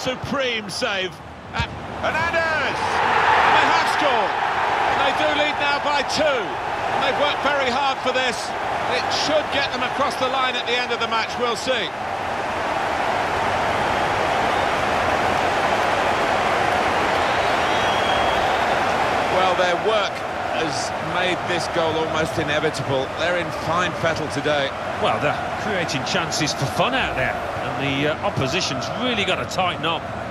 supreme save. Hernandez! And they have scored. And they do lead now by 2. And they've worked very hard for this. It should get them across the line at the end of the match, we'll see. Well, their work has made this goal almost inevitable. They're in fine fettle today. Well, they're creating chances for fun out there, and the opposition's really got to tighten up.